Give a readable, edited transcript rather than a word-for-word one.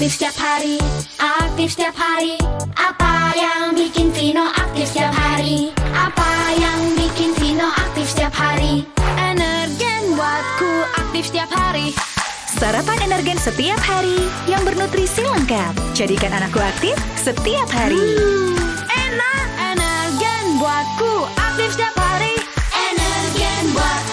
aktif setiap hari, aktif setiap hari. Apa yang bikin Vino aktif setiap hari? Apa yang bikin Vino aktif setiap hari? Energen buatku aktif setiap hari. Sarapan Energen setiap hari yang bernutrisi lengkap. Jadikan anakku aktif setiap hari. Enak, Energen buatku aktif setiap hari. Energen buatku